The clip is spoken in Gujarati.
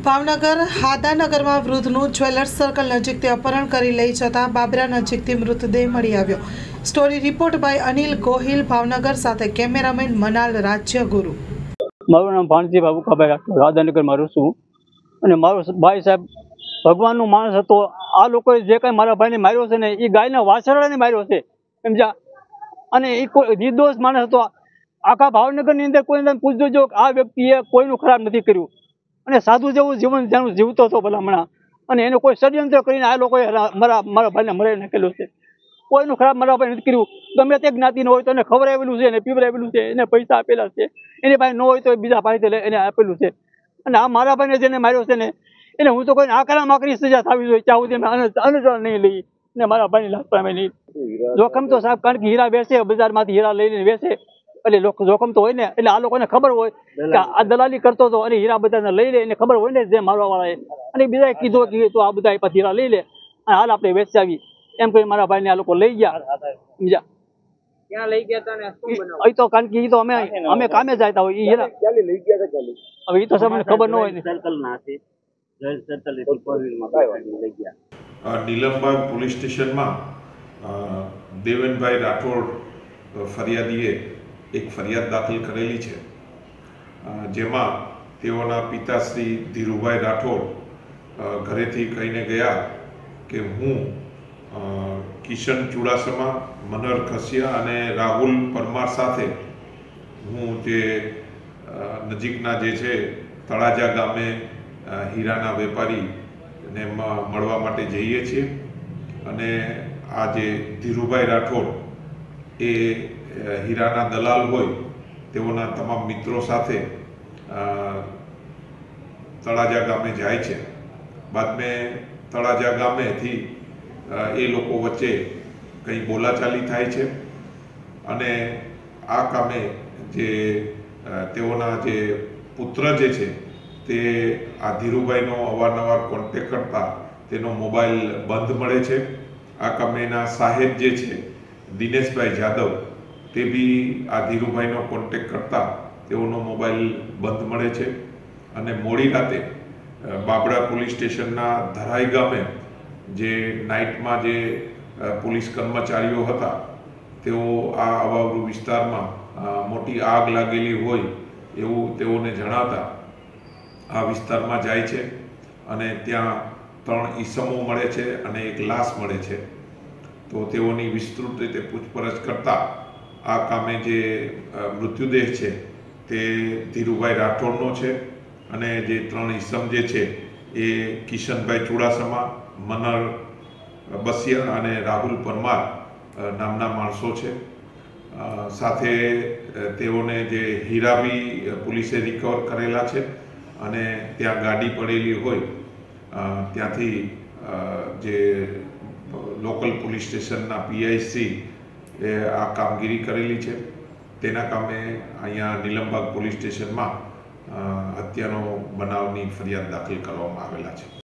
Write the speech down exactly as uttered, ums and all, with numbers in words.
ભાવનગર હાદાનગરમાં વૃદ્ધનું જ્વેલર્સ સર્કલ નજીકથી અપહરણ કરી લઈ જતા બાબરા નજીકથી મૃતદેહ મળી આવ્યો। Story report by Anil Gohil, Bhavnagar, સાથે કેમેરામેન મનાલ રાજ્યગુરુ। મારું નામ ભાણજી બાબુકાભાઈ હાદાનગરમાં રહું છું અને મારો ભાઈ સાહેબ ભગવાનનો માણસ હતો। આ લોકોએ જે કાંઈ મારા ભાઈને માર્યો છે ને એ ગાયના વાછરડાને માર્યો છે, સમજ્યા। અને એ કોઈ નિર્દોષ માણસ હતો। આખા ભાવનગરની અંદર કોઈને પૂછજો જો આ વ્યક્તિએ કોઈનું ખરાબ નથી કર્યું અને સાધુ જેવું જીવન જેનું જીવતો હતો ભલામણા, અને એને કોઈ ષડયંત્ર કરીને આ લોકોએ મારા મારા ભાઈને મરાવી નાખેલો છે। કોઈનું ખરાબ મારા ભાઈ નથી કર્યું। ગમે તે જ્ઞાતિનો હોય તો એને ખવડાવેલું છે, એને પીવડાવેલું છે, એને પૈસા આપેલા છે, એની પાસે ન હોય તો બીજા પાસેથી એને આપેલું છે। અને આ મારા ભાઈને જેને માર્યો છે ને એને હું તો કોઈ આકરા માકરી સજા થવી જોઈએ, ત્યાં સુધી અમે અનજળ નહીં લઈ ને મારા ભાઈની લાશ પામે નહીં। જોખમ તો સાહેબ, કારણ કે હીરા વેચે, બજારમાંથી હીરા લઈને વેચે એટલે લોકો જોખમ તો હોય ને, એટલે આ લોકોને ખબર હોય કે આ દલાલી કરતો હતો અને હીરા બધાને લઈ લે, એને ખબર હોય ને જે મારવા વાળા, અને બીજા કીધું કે તો આ બધા પાછી હીરા લઈ લે અને હાલ આપણે વેચાવી એમ કહી મારા ભાઈને આ લોકો લઈ ગયા। બીજા ક્યાં લઈ ગયા હતા ને શું બનાવ? અહીં તો કારણ કે એ તો અમે અમે કામે જતા હોય, એ હીરા ક્યાં લઈ ગયા હતા? ક્યાં લઈ? હવે એ તો તમને ખબર ન હોય ને। સર્કલ ના હતી, જય સર્કલ થી ફોર વ્હીલમાં લઈ ગયા। નીલમબાગ પોલીસ સ્ટેશનમાં દેવેનભાઈ રાઠોડ ફરિયાદીએ એક ફરિયાદ દાખલ કરેલી છે, જેમાં તેઓના પિતાશ્રી ધીરુભાઈ રાઠોડ ઘરેથી કહીને ગયા કે હું કિશન ચુડાસમા, મનર ખસિયા અને રાહુલ પરમાર સાથે હું જે નજીકના જે છે તળાજા ગામે હીરાના વેપારીને મળવા માટે જઈએ છીએ, અને આ જે ધીરુભાઈ રાઠોડ એ હીરાના દલાલ હોય તેઓના તમામ મિત્રો સાથે તળાજા ગામે જાય છે। બાદ મેં તળાજા ગામેથી એ લોકો વચ્ચે કંઈ બોલાચાલી થાય છે અને આ કામે જે તેઓના જે પુત્ર જે છે તે આ ધીરુભાઈનો અવારનવાર કોન્ટેક્ટ કરતા તેનો મોબાઈલ બંધ મળે છે। આ કામેના સાહેબ જે છે દિનેશભાઈ જાદવ, તે બી આ ધીરુભાઈનો કોન્ટેક્ટ કરતા તેઓનો મોબાઈલ બંધ મળે છે। અને મોડી રાતે બાબરા પોલીસ સ્ટેશનના ધરાઈ ગામે જે નાઇટમાં જે પોલીસ કર્મચારીઓ હતા તેઓ આ અવાવરૂ વિસ્તારમાં મોટી આગ લાગેલી હોય એવું તેઓને જણાતા આ વિસ્તારમાં જાય છે અને ત્યાં ત્રણ ઈસમો મળે છે અને એક લાશ મળે છે। તો તેઓની વિસ્તૃત રીતે પૂછપરછ કરતા આ કામે જે મૃત્યુદેહ છે તે ધીરુભાઈ રાઠોડનો છે અને જે ત્રણ ઈસમ જે છે એ કિશનભાઈ ચુડાસમા, મનર બસિયા અને રાહુલ પરમાર નામના માણસો છે। સાથે તેઓને જે હીરા બી પોલીસે રિકવર કરેલા છે અને ત્યાં ગાડી પડેલી હોય ત્યાંથી જે લોકલ પોલીસ સ્ટેશનના પીઆઈસી એ આ કામગીરી કરેલી છે। તેના કામે અહીંયા નીલમબાગ પોલીસ સ્ટેશનમાં હત્યાનો બનાવની ફરિયાદ દાખલ કરવામાં આવેલા છે।